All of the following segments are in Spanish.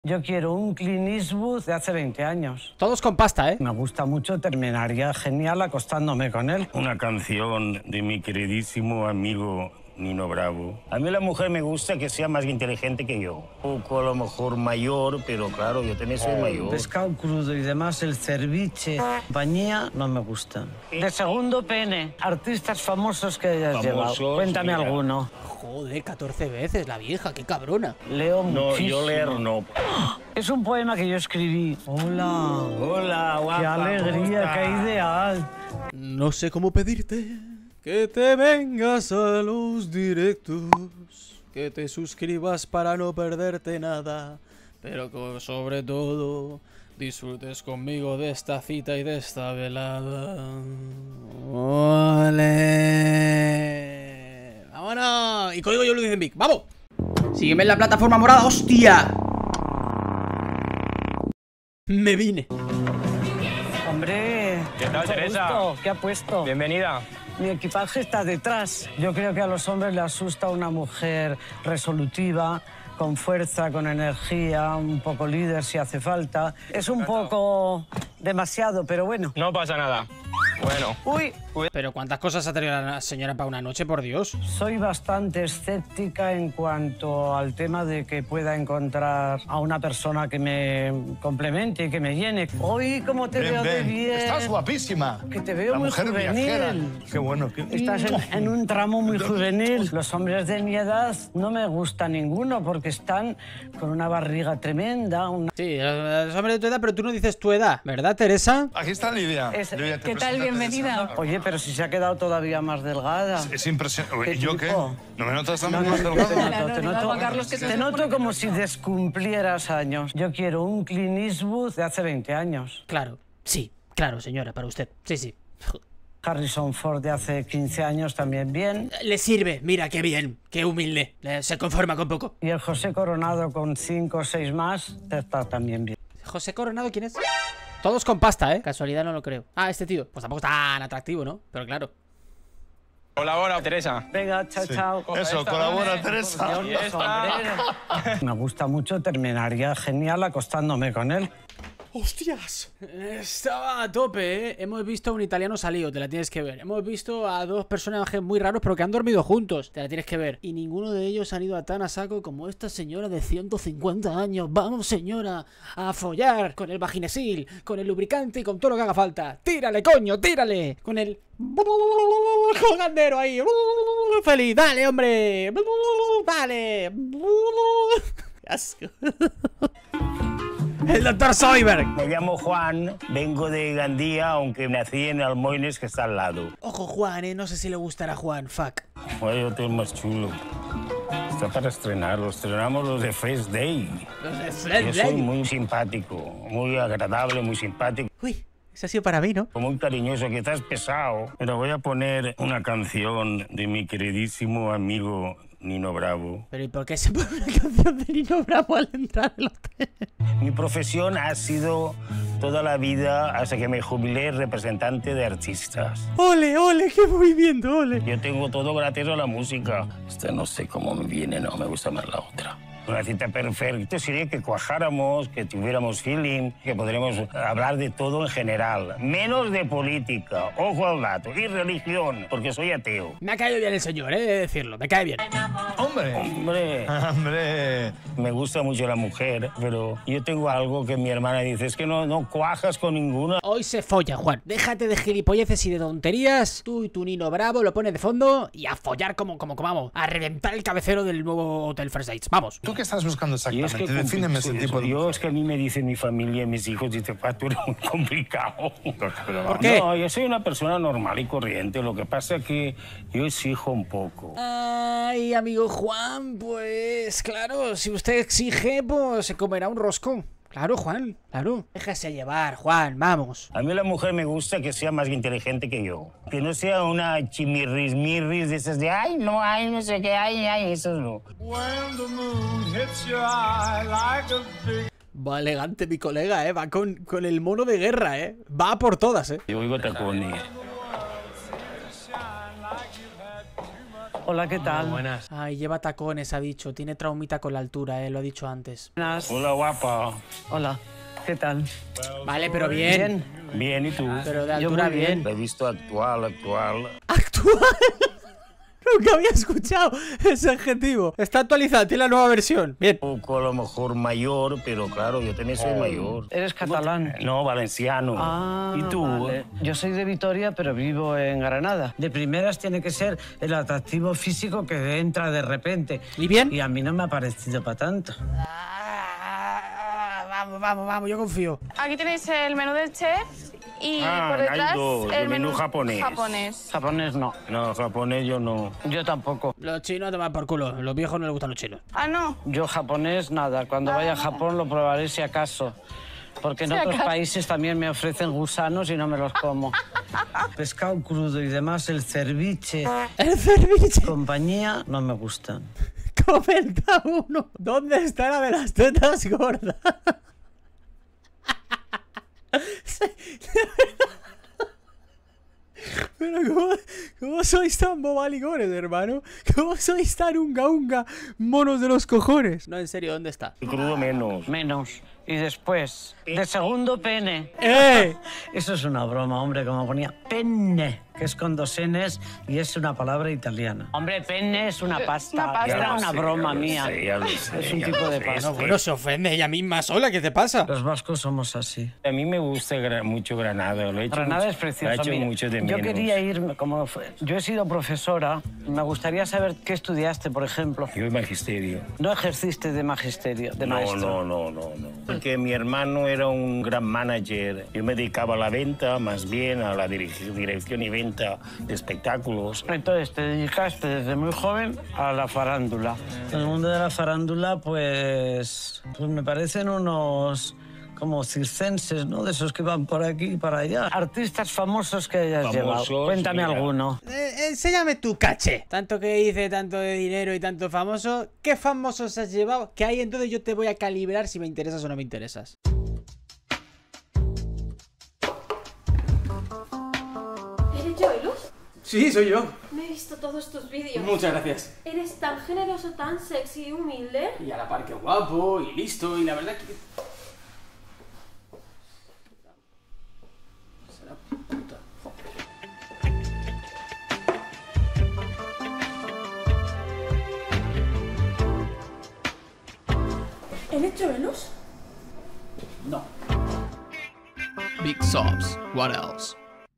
Yo quiero un Clint Eastwood de hace 20 años. Todos con pasta, ¿eh? Me gusta mucho, terminaría genial acostándome con él. Una canción de mi queridísimo amigo Nino Bravo. A mí la mujer me gusta que sea más inteligente que yo. Un poco a lo mejor mayor, pero claro, yo también soy mayor. Pescado crudo y demás, el ceviche, compañía, no me gustan. De segundo pene, artistas famosos que hayas llevado. Cuéntame mira. alguno. Joder, 14 veces la vieja, qué cabrona. Leo No, muchísimo. yo leer no. Es un poema que yo escribí. Hola. Hola, guapa. Qué ¿cómo alegría, estás? qué ideal. No sé cómo pedirte que te vengas a los directos, que te suscribas para no perderte nada, pero que sobre todo disfrutes conmigo de esta cita y de esta velada. ¡Ole! ¡Vámonos! Y código yo lo dicen Vic. ¡Vamos! Sígueme en la plataforma morada, ¡hostia! Me vine. Hombre. ¿Qué tal, mucho Teresa? gusto. ¿Qué ha puesto? Bienvenida. Mi equipaje está detrás. Yo creo que a los hombres les asusta una mujer resolutiva, con fuerza, con energía, un poco líder si hace falta. Es un poco demasiado, pero bueno. No pasa nada. Bueno. Uy, Pero ¿cuántas cosas ha traído la señora para una noche, por Dios? soy bastante escéptica en cuanto al tema de que pueda encontrar a una persona que me complemente y que me llene. Hoy, ¿cómo te veo de bien? Estás guapísima. Que te veo La muy mujer juvenil. viajera. Qué bueno. Estás en un tramo muy juvenil. Los hombres de mi edad no me gusta ninguno porque están con una barriga tremenda. Sí, los hombres de tu edad, pero tú no dices tu edad, ¿verdad, Teresa? Aquí está Lidia. Es- Lidia, te ¿Qué tal? presento a Bienvenida. Teresa. Oye, pero si se ha quedado todavía más delgada. Es impresionante. ¿Qué ¿Yo qué? tipo? ¿No me notas No, también no, más te delgado? noto, te Juan Carlos, que te noto como si descumplieras años. Yo quiero un Clint Eastwood de hace 20 años. Claro, sí, claro, señora, para usted. Sí, sí. Harrison Ford de hace 15 años también bien. Le sirve, mira, qué bien, qué humilde. Se conforma con poco. Y el José Coronado con 5 o 6 más está también bien. José Coronado, ¿quién es? Todos con pasta, ¿eh? Casualidad no lo creo. Ah, este tío. Pues tampoco es tan atractivo, ¿no? Pero claro. Colabora, Teresa. Venga, chao, chao. Eso, Esta, colabora, ¿vale? Teresa. Y esta. Me gusta mucho, terminaría genial acostándome con él. ¡Hostias! Estaba a tope, ¿eh? Hemos visto a un italiano salido, te la tienes que ver. Hemos visto a dos personajes muy raros, pero que han dormido juntos, te la tienes que ver. Y ninguno de ellos han ido a tan a saco como esta señora de 150 años. Vamos, señora, a follar con el vaginesil, con el lubricante y con todo lo que haga falta. ¡Tírale, coño, tírale! Con el colgandero ahí. ¡Feliz! ¡Dale, hombre! ¡Dale! ¡Qué asco! El doctor Soyberg. Me llamo Juan, vengo de Gandía, aunque nací en Almoines, que está al lado. Ojo, Juan, no sé si le gustará a Juan, fuck. Bueno, yo tengo más chulo. Está para estrenarlo. Estrenamos los de First Day. Yo soy muy simpático, muy agradable, muy simpático. Uy, eso ha sido para mí, ¿no? Muy cariñoso, quizás pesado. Pero voy a poner una canción de mi queridísimo amigo Nino Bravo. Pero ¿y por qué se pone una canción de Nino Bravo al entrar al hotel? Mi profesión ha sido toda la vida, hasta que me jubilé, representante de artistas. ¡Ole, ole! ¡Qué movimiento, ole! Yo tengo todo gracias a la música. Esta no sé cómo me viene, no, me gusta más la otra. Una cita perfecta sería que cuajáramos, que tuviéramos feeling, que podríamos hablar de todo en general, menos de política, ojo al dato, y religión, porque soy ateo. Me ha caído bien el señor, he de decirlo, me cae bien. Hombre. Hombre, Hombre. me gusta mucho la mujer, pero yo tengo algo que mi hermana dice, es que no cuajas con ninguna. Hoy se folla, Juan. Déjate de gilipolleces y de tonterías. Tú y tu Nino Bravo lo pones de fondo y a follar como vamos. A reventar el cabecero del nuevo Hotel First Dates. Vamos. ¿Tú qué estás buscando Y es exactamente? que Defíneme ese tipo de... Yo es que a mí me dice mi familia, mis hijos, dice, "Pa, tú eres muy complicado". ¿Por qué? No, yo soy una persona normal y corriente. Lo que pasa es que yo exijo un poco. Ay, amigo Juan, pues claro, si usted exige, pues se comerá un rosco. Claro, Juan, claro. Déjese llevar, Juan, vamos. A mí la mujer me gusta que sea más inteligente que yo. Que no sea una chimirris de esas de, ay, no sé qué, ay, eso no. Va elegante mi colega, va con el mono de guerra, va por todas, Yo oigo tacones. Hola, ¿qué tal? Buenas. Ay, lleva tacones, ha dicho. Tiene traumita con la altura, lo ha dicho antes. Buenas. Hola, guapa. Hola, ¿qué tal? Vale, pero bien. Bien, ¿y tú? Pero de Yo altura muy bien. bien. Te he visto actual. ¡Actual! Nunca había escuchado ese adjetivo. Está actualizada, tiene la nueva versión. Bien. Un poco a lo mejor mayor, pero claro, yo también soy mayor. ¿Eres catalán? No, valenciano. Ah, ¿Y tú? vale. Yo soy de Vitoria, pero vivo en Granada. De primeras tiene que ser el atractivo físico que entra de repente. ¿Y bien? Y a mí no me ha parecido para tanto. Vamos, yo confío. Aquí tenéis el menú del chef y por hay detrás dos, el menú japonés. Japonés no. No, japonés yo no. Yo tampoco. Los chinos a tomar por culo. Los viejos no les gustan los chinos. Ah, no. Yo japonés nada. Cuando vaya a Japón lo probaré si acaso. Porque en otros países también me ofrecen gusanos y no me los como. Pescado crudo y demás, el ceviche, El ceviche. compañía, no me gustan. Comenta uno. ¿Dónde está la de las tetas gordas? Sí, pero ¿cómo sois tan bobalicones, hermano? ¿Cómo sois tan unga, monos de los cojones? No, en serio, ¿dónde está? Crudo menos. Menos. Y después, de segundo pene. ¡Eh! Eso es una broma, hombre, como ponía penne, que es con 2 Ns y es una palabra italiana. Hombre, penne es una pasta. Una pasta. Era una broma mía. Ya lo sé, Es un ya tipo lo de sé. pasta. Bueno, se ofende ella misma sola, ¿qué te pasa? Los vascos somos así. A mí me gusta mucho Granada. Lo he hecho Granada mucho, es precioso. Lo he hecho Mira, mucho de yo menos. quería irme, yo he sido profesora, me gustaría saber qué estudiaste, por ejemplo. Yo magisterio. No ejerciste de magisterio, de maestro. No. Porque mi hermano era un gran manager. Yo me dedicaba a la venta, más bien a la dirección y venta de espectáculos. Entonces te dedicaste desde muy joven a la farándula. El mundo de la farándula, pues me parecen unos como circenses, ¿no? De esos que van por aquí y para allá. Artistas famosos que hayas llevado. Cuéntame mira. alguno. Enséñame tu caché. Tanto que hice, tanto de dinero y tanto famoso. ¿Qué famosos has llevado? Que ahí entonces yo te voy a calibrar si me interesas o no me interesas. ¿Eres Joelus? Sí, soy yo. Me he visto todos tus vídeos. Muchas gracias. Eres tan generoso, tan sexy y humilde. Y a la par que guapo y listo. Y la verdad que... Será puta. ¿Eres Joelus? No. Big sobs. What else?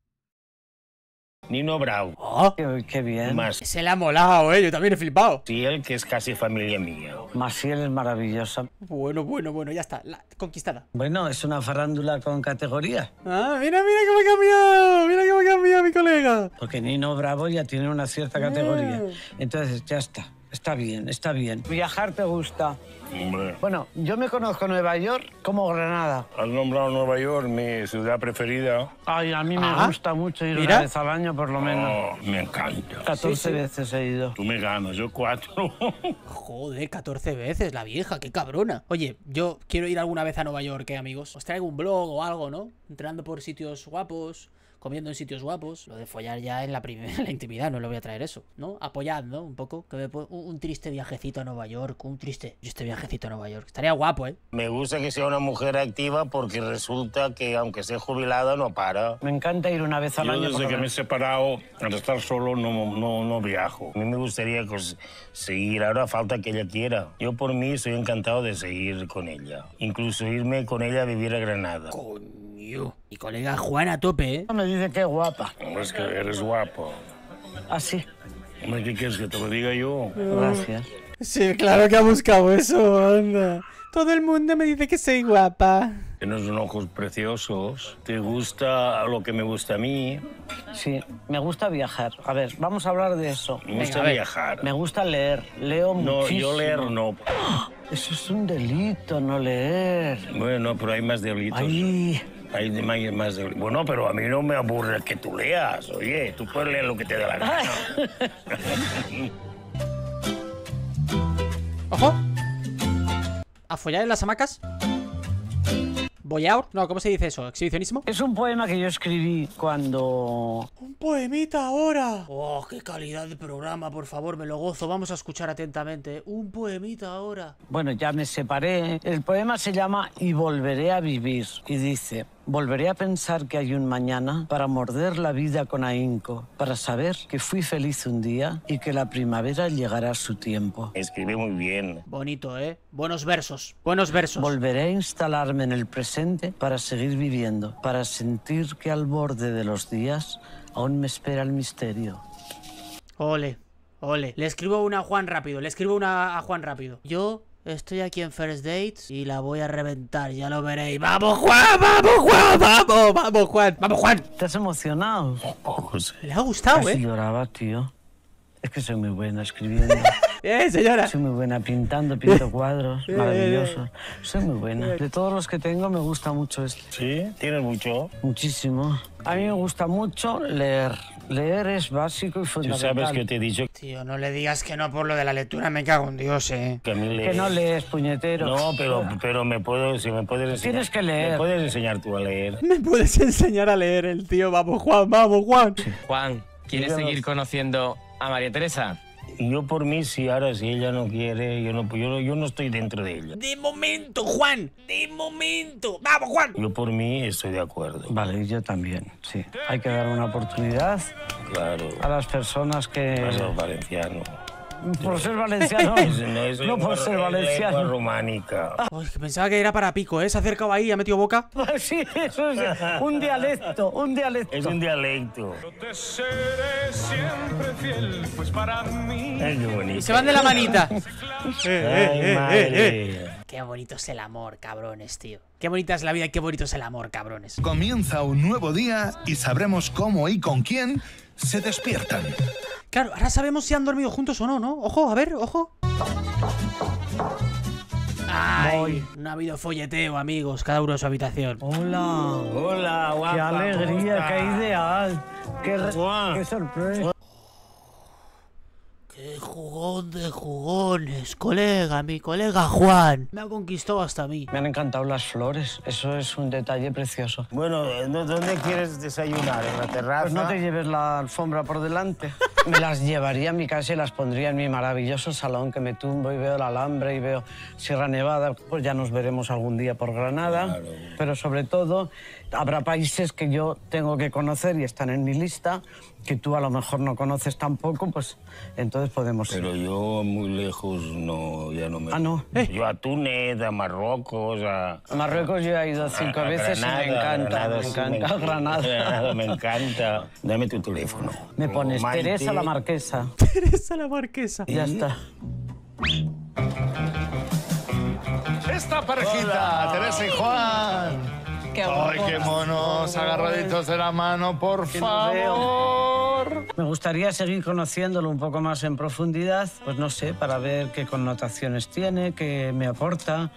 Nino Bravo. Oh, Qué bien. se le ha molado, yo también he flipado. Maciel, que es casi familia mía. Maciel es maravillosa. Bueno, ya está. Conquistada. Bueno, es una farándula con categoría. Ah, mira cómo ha cambiado. Mira cómo ha cambiado mi colega. Porque Nino Bravo ya tiene una cierta categoría. Entonces, ya está. Está bien, está bien. ¿Viajar te gusta? Hombre. Bueno, yo me conozco Nueva York como Granada. Has nombrado Nueva York, mi ciudad preferida. Ay, a mí me gusta mucho ir mira. una vez al año, por lo menos. Oh, me encanta. 14 veces he ido. Tú me ganas, yo 4. Joder, 14 veces, la vieja, qué cabrona. Oye, yo quiero ir alguna vez a Nueva York, amigos. Os traigo un blog o algo, ¿no? Entrenando por sitios guapos, comiendo en sitios guapos. Lo de follar ya en la intimidad, no le voy a traer eso, ¿no? Apoyad, ¿no? Un poco. Que un triste viajecito a Nueva York, este viajecito a Nueva York. Estaría guapo, ¿eh? Me gusta que sea una mujer activa porque resulta que aunque esté jubilada no para. Me encanta ir una vez al Yo año. por desde lo que me he menos. separado, al estar solo no viajo. A mí me gustaría seguir, ahora falta que ella quiera. Yo por mí estoy encantado de seguir con ella. Incluso irme con ella a vivir a Granada. Coño. Mi colega Juan a tope, ¿eh? Me dice que guapa. Hombre, es que eres guapo. Así. Hombre, ¿qué quieres que te lo diga yo? Gracias. Sí, claro que ha buscado eso, anda. Todo el mundo me dice que soy guapa. Tienes unos ojos preciosos. ¿Te gusta lo que me gusta a mí? Sí, me gusta viajar. A ver, vamos a hablar de eso. Me gusta a ver. viajar. Me gusta leer. Leo No, muchísimo. yo leer no. Eso es un delito, no leer. Bueno, pero hay más delitos. Ay, Hay más delitos. Bueno, pero a mí no me aburre que tú leas. Oye, tú puedes leer lo que te dé la gana. ¡Ojo! ¿A follar en las hamacas? ¿Boy out? No, ¿cómo se dice eso? ¿Exhibicionismo? Es un poema que yo escribí cuando... Un poemita ahora. Oh, qué calidad de programa, por favor, me lo gozo. Vamos a escuchar atentamente. Un poemita ahora. Bueno, ya me separé. El poema se llama Y volveré a vivir. Y dice... Volveré a pensar que hay un mañana para morder la vida con ahínco, para saber que fui feliz un día y que la primavera llegará a su tiempo. Escribe muy bien. Bonito, ¿eh? Buenos versos, buenos versos. Volveré a instalarme en el presente para seguir viviendo, para sentir que al borde de los días aún me espera el misterio. Ole, ole. Le escribo una a Juan rápido, le escribo una a Juan rápido. Yo... estoy aquí en First Dates y la voy a reventar, ya lo veréis. ¡Vamos, Juan! ¡Vamos, Juan! ¡Vamos, vamos, Juan! ¡Vamos, Juan! ¿Estás emocionado? Le ha gustado, Casi ¿eh? lloraba, tío. Es que soy muy buena escribiendo. Señora. Soy muy buena pintando, pinto cuadros maravillosos. Soy muy buena. De todos los que tengo me gusta mucho esto. ¿Sí? ¿Tienes mucho? Muchísimo. A mí me gusta mucho leer. Leer es básico y Tú fundamental. sabes que te he dicho Tío, no le digas que no por lo de la lectura, me cago en Dios, que a mí Que no lees, puñetero. No, pero me puedo, si me puedes enseñar. Tienes que leer. ¿Me puedes enseñar tú a leer? ¿Me puedes enseñar a leer el tío? Vamos, Juan, vamos, Juan. Juan, ¿quieres seguir conociendo a María Teresa? Y yo por mí, si ahora si ella no quiere, yo no estoy dentro de ella. De momento, Juan, de momento. ¡Vamos, Juan! Yo por mí estoy de acuerdo. Vale, y yo también, sí. Hay que dar una oportunidad Claro. a las personas que... Más los valencianos. Por ser valenciano. No por ser Lengua valenciano. románica. Uy, que pensaba que era para pico, ¿eh? Se ha acercado ahí y ha metido boca. Sí, eso es un dialecto, un dialecto. Es un dialecto. Te seré siempre fiel, pues para mí. Ay, qué bonito. Y se van de la manita. Ay, madre. Qué bonito es el amor, cabrones, tío. Qué bonita es la vida y qué bonito es el amor, cabrones. Comienza un nuevo día y sabremos cómo y con quién se despiertan. Claro, ahora sabemos si han dormido juntos o no, ¿no? Ojo, a ver, ojo. Ay, no ha habido folleteo, amigos. Cada uno en su habitación. Hola. Hola, guapa. Qué ¿cómo alegría, estás? qué ideal. Juan. Qué sorpresa. Qué jugón de jugones, colega, mi colega Juan. Me ha conquistado hasta a mí. Me han encantado las flores. Eso es un detalle precioso. Bueno, ¿dónde quieres desayunar? ¿En la terraza? Pues no te lleves la alfombra por delante. Me las llevaría a mi casa y las pondría en mi maravilloso salón, que me tumbo y veo el Alhambra y veo Sierra Nevada. Pues ya nos veremos algún día por Granada. Claro. Pero sobre todo, habrá países que yo tengo que conocer y están en mi lista, que tú a lo mejor no conoces tampoco, pues entonces podemos ir. Pero yo muy lejos no, ya no me... Ah, ¿no? Yo a Túnez, a Marruecos, a... A Marruecos yo he ido 5 veces Granada, y me encanta, Granada, me sí, encanta Granada. Granada me encanta. Dame tu teléfono. Me pones Maite. Teresa la Marquesa. Teresa la Marquesa. Ya está. Esta parejita, Teresa y Juan. Ay, qué monos, agarraditos de la mano, por Que no favor. Me gustaría seguir conociéndolo un poco más en profundidad, pues no sé, para ver qué connotaciones tiene, qué me aporta.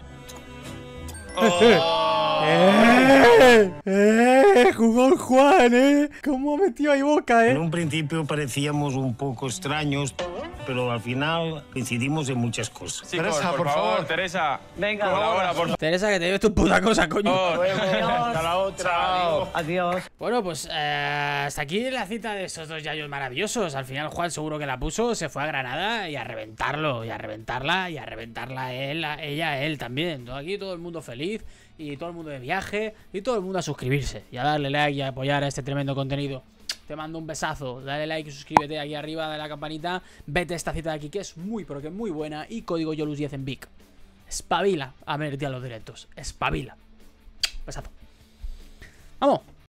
Jugón Juan, ¿Cómo ha metido ahí boca, En un principio parecíamos un poco extraños, pero al final coincidimos en muchas cosas. Teresa, por favor. Teresa. Venga, Colabora, por favor. Teresa, que te lleves tu puta cosa, coño. Hasta la otra. Adiós. Bueno, pues hasta aquí la cita de estos dos yayos maravillosos. Al final Juan seguro que la puso, se fue a Granada y a reventarlo, y a reventarla, y a reventarla él, ella, él también. Todo aquí todo el mundo feliz, y todo el mundo de viaje, y todo el mundo a suscribirse, y a darle like y a apoyar a este tremendo contenido. Te mando un besazo, dale like y suscríbete aquí arriba de la campanita. Vete a esta cita de aquí que es muy, pero que muy buena. Y código YOLUS10 en Vic. Espabila a ver a los directos, espabila. Besazo. ¡Vamos!